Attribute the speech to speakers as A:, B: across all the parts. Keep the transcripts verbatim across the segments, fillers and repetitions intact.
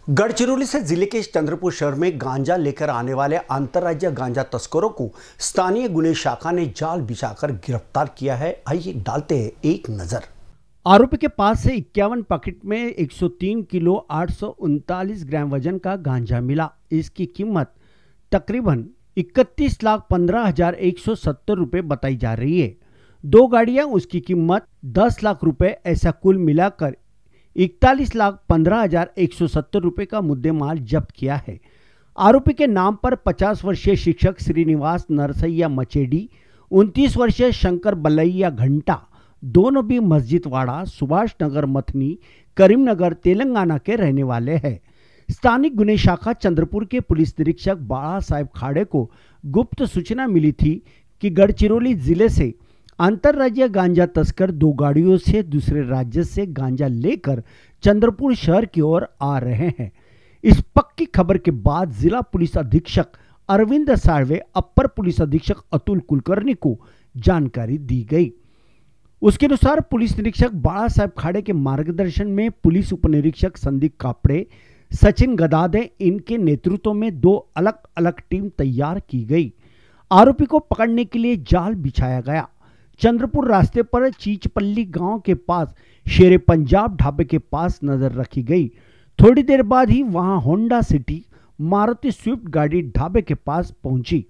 A: गढ़चिरौली से जिले के चंद्रपुर शहर में गांजा लेकर आने वाले अंतर्राज्यीय गांजा तस्करों को स्थानीय गुने शाखा ने जाल बिछाकर गिरफ्तार किया है। आइए डालते हैं एक नजर। आरोपी के पास से इक्यावन पैकेट में एक सौ तीन किलो आठ सौ उनतालीस ग्राम वजन का गांजा मिला। इसकी कीमत तकरीबन इकतीस लाख पंद्रह हजार एक सौ सत्तर रुपये बताई जा रही है। दो गाड़ियां, उसकी कीमत दस लाख रुपए, ऐसा कुल मिलाकर इकतालीस लाख पंद्रह हजार एक सौ सत्तर रुपये का मुद्देमाल जब्त किया है। आरोपी के नाम पर पचास वर्षीय शिक्षक श्रीनिवास नरसैया मचेडी, उनतीस वर्षीय शंकर बलैया घंटा, दोनों भी मस्जिद वाड़ा, सुभाष नगर मथनी, करीमनगर, तेलंगाना के रहने वाले हैं। स्थानिक गुने शाखा चंद्रपुर के पुलिस निरीक्षक बाला साहेब खाड़े को गुप्त सूचना मिली थी कि गढ़चिरौली जिले से अंतर्राज्यीय गांजा तस्कर दो गाड़ियों से दूसरे राज्य से गांजा लेकर चंद्रपुर शहर की ओर आ रहे हैं। इस पक्की खबर के बाद जिला पुलिस अधीक्षक अरविंद साळवे, अपर पुलिस अधीक्षक अतुल कुलकर्णी को जानकारी दी गई। उसके अनुसार पुलिस निरीक्षक बाला साहेब खाड़े के मार्गदर्शन में पुलिस उप निरीक्षक संदीप कापड़े, सचिन गदादे, इनके नेतृत्व में दो अलग अलग टीम तैयार की गई। आरोपी को पकड़ने के लिए जाल बिछाया गया। चंद्रपुर रास्ते पर चीचपल्ली गांव के पास शेरे पंजाब ढाबे के पास नजर रखी गई। थोड़ी देर बाद ही वहां होंडा सिटी मारुति स्विफ्ट गाड़ी ढाबे के पास पहुंची।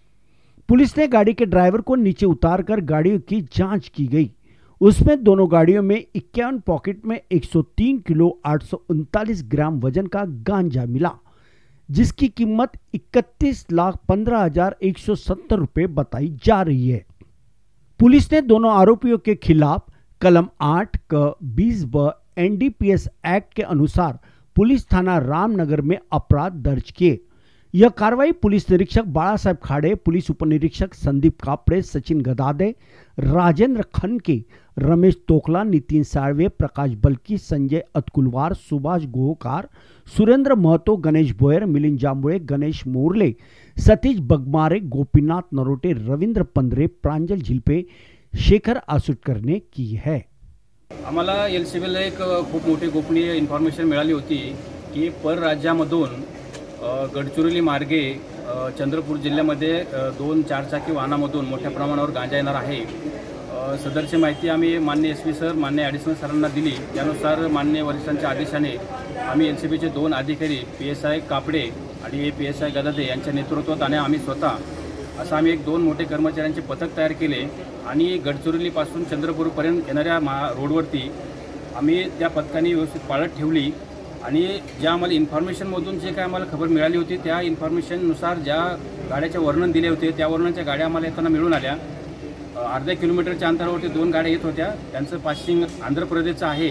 A: पुलिस ने गाड़ी के ड्राइवर को नीचे उतारकर गाड़ियों की जांच की गई। उसमें दोनों गाड़ियों में इक्यावन पॉकेट में एक सौ तीन किलो आठ सौ उनतालीस ग्राम वजन का गांजा मिला, जिसकी कीमत इकतीस लाख पंद्रह हजार एक सौ सत्तर रुपये बताई जा रही है। पुलिस ने दोनों आरोपियों के खिलाफ कलम आठ क बीस ब एनडीपीएस एक्ट के अनुसार पुलिस थाना रामनगर में अपराध दर्ज किए। यह कार्रवाई पुलिस निरीक्षक बाला साहेब खाड़े, पुलिस उप निरीक्षक संदीप कापड़े, सचिन गदादे, राजेंद्र खनके, रमेश तोकला, नितिन साळवे, प्रकाश बल्की, संजय अतकुलवार, सुभाष गोहकार, सुरेंद्र महतो, गणेश बोयर, मिलिंद जांभुळे, गणेश मोरले, सतीश बगमारे, गोपीनाथ नरोटे, रविंद्र पंधरे, प्रांजल झिलपे, शेखर आसुटकर ने की है।
B: आम्हाला एलसीबीला एक खूप मोठी गोपनीय इन्फॉर्मेशन मिळाली होती की परराज्यामधून गडचिरोली मार्गे चंद्रपूर जिल्ह्यामध्ये दोन चारचाकी वाहनामधून मोठ्या प्रमाणावर गांजा येणार आहे। सदरची माहिती आम्ही मान्य एस पी सर, मान्य ॲडिशनल सरांना दिली। त्यानुसार मान्य वरिष्ठांच्या आदेशाने आम्ही एलसीबीचे दोन अधिकारी पी एस आय कापडे आणि पी एस आय गदादे यांच्या नेतृत्वात आणि आम्ही स्वतः असं आम्ही एक दोन मोठे कर्मचाऱ्यांचे पथक तयार केले आणि गडचिरोलीपासून चंद्रपूरपर्यंत येणाऱ्या मा रोडवरती आम्ही त्या पथकाने व्यवस्थित पाळत ठेवली आणि ज्या आम्हाला इन्फॉर्मेशनमधून जे काय आम्हाला खबर मिळाली होती त्या इन्फॉर्मेशननुसार ज्या गाड्याचे वर्णन दिले होते त्या वर्णनाच्या गाड्या आम्हाला येताना मिळून आल्या। अर्ध्या किलोमीटरच्या अंतरावरती दोन गाड्या येत होत्या, त्यांचं पासिंग आंध्र प्रदेशचं आहे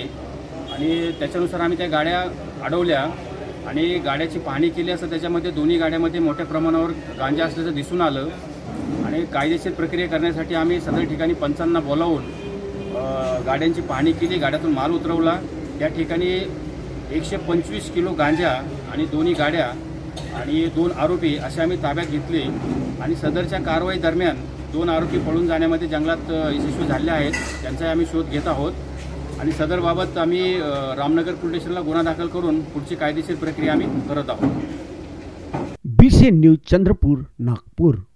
B: आणि त्याच्यानुसार आम्ही त्या गाड्या अडवल्या आणि गाड्याची पाहणी केली असता त्याच्यामध्ये दोन्ही गाड्यामध्ये मोठ्या प्रमाणावर गांजा असल्याचं दिसून आलं आणि कायदेशीर प्रक्रिया करण्यासाठी आम्ही सदर ठिकाणी पंचांना बोलावून गाड्यांची पाहणी केली, गाड्यातून माल उतरवला। त्या ठिकाणी एकशे पंचवीस किलो गांजा आणि दोन्ही गाड्या आणि दोन आरोपी असे आम्ही ताब्यात घेतले आणि सदरच्या कारवाई दरम्यान दोन आरोपी पळून जाण्यामध्ये जंगलात यशस्वी झाले आहेत, त्यांचा आम्ही शोध घेत आहोत आणि सदरबाबत आम्ही रामनगर पोलीस स्टेशनला गुन्हा दाखल करून पुढची कायदेशीर प्रक्रिया आम्ही करत आहोत।
A: BC news Chandrapur, Nagpur.